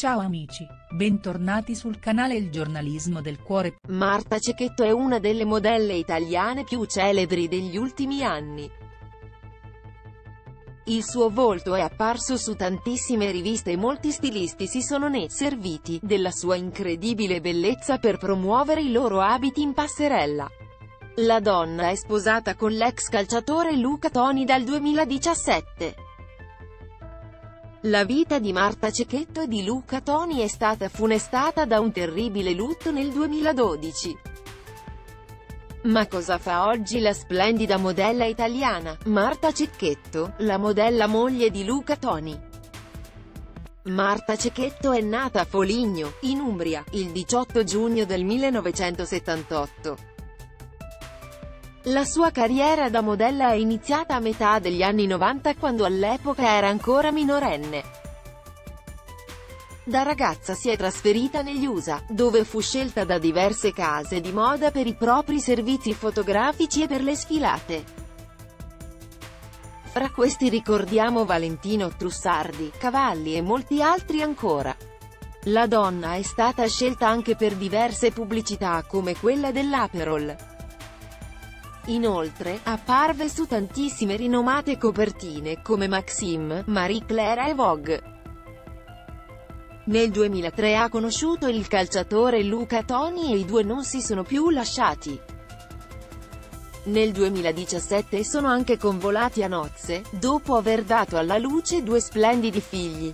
Ciao amici, bentornati sul canale Il Giornalismo del Cuore. Marta Cecchetto è una delle modelle italiane più celebri degli ultimi anni. Il suo volto è apparso su tantissime riviste e molti stilisti si sono serviti della sua incredibile bellezza per promuovere i loro abiti in passerella. La donna è sposata con l'ex calciatore Luca Toni dal 2017. La vita di Marta Cecchetto e di Luca Toni è stata funestata da un terribile lutto nel 2012. Ma cosa fa oggi la splendida modella italiana, Marta Cecchetto, la modella moglie di Luca Toni? Marta Cecchetto è nata a Foligno, in Umbria, il 18 giugno del 1978. La sua carriera da modella è iniziata a metà degli anni 90 quando all'epoca era ancora minorenne. Da ragazza si è trasferita negli USA, dove fu scelta da diverse case di moda per i propri servizi fotografici e per le sfilate. Fra questi ricordiamo Valentino Trussardi, Cavalli e molti altri ancora. La donna è stata scelta anche per diverse pubblicità come quella dell'Aperol. Inoltre, apparve su tantissime rinomate copertine come Maxim, Marie Claire e Vogue. Nel 2003 ha conosciuto il calciatore Luca Toni e i due non si sono più lasciati. Nel 2017 sono anche convolati a nozze, dopo aver dato alla luce due splendidi figli.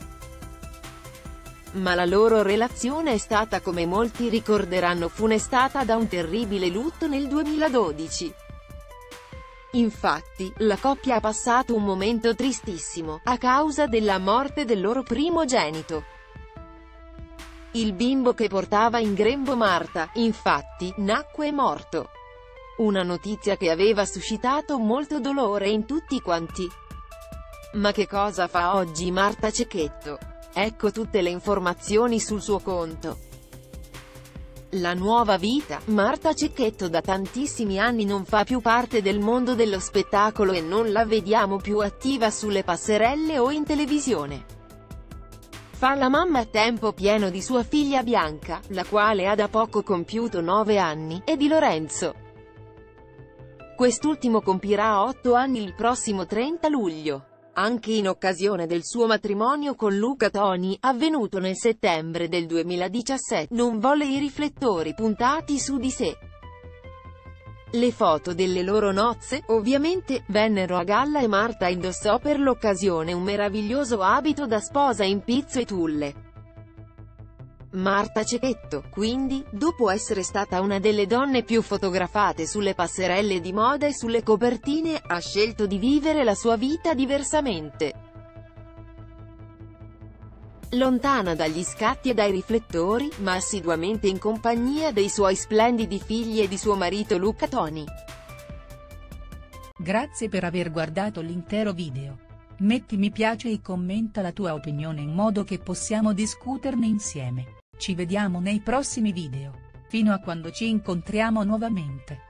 Ma la loro relazione è stata, come molti ricorderanno, funestata da un terribile lutto nel 2012. Infatti, la coppia ha passato un momento tristissimo, a causa della morte del loro primogenito. Il bimbo che portava in grembo Marta, infatti, nacque morto. Una notizia che aveva suscitato molto dolore in tutti quanti. Ma che cosa fa oggi Marta Cecchetto? Ecco tutte le informazioni sul suo conto. La nuova vita. Marta Cecchetto da tantissimi anni non fa più parte del mondo dello spettacolo e non la vediamo più attiva sulle passerelle o in televisione. Fa la mamma a tempo pieno di sua figlia Bianca, la quale ha da poco compiuto 9 anni, e di Lorenzo. Quest'ultimo compirà 8 anni il prossimo 30 luglio. Anche in occasione del suo matrimonio con Luca Toni, avvenuto nel settembre del 2017, non volle i riflettori puntati su di sé. Le foto delle loro nozze, ovviamente, vennero a galla e Marta indossò per l'occasione un meraviglioso abito da sposa in pizzo e tulle. Marta Cecchetto, quindi, dopo essere stata una delle donne più fotografate sulle passerelle di moda e sulle copertine, ha scelto di vivere la sua vita diversamente. Lontana dagli scatti e dai riflettori, ma assiduamente in compagnia dei suoi splendidi figli e di suo marito Luca Toni. Grazie per aver guardato l'intero video. Metti mi piace e commenta la tua opinione in modo che possiamo discuterne insieme. Ci vediamo nei prossimi video. Fino a quando ci incontriamo nuovamente.